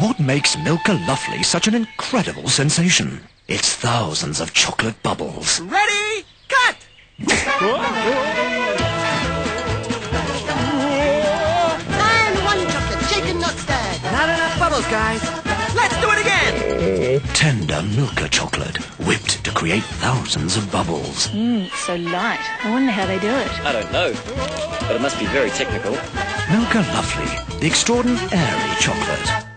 What makes Milka Lovely such an incredible sensation? It's thousands of chocolate bubbles. Ready? Cut! And one chocolate shaken, not stirred. Not enough bubbles, guys. Let's do it again! Tender Milka chocolate, whipped to create thousands of bubbles. It's so light. I wonder how they do it. I don't know, but it must be very technical. Milka Lovely, the extraordinary chocolate.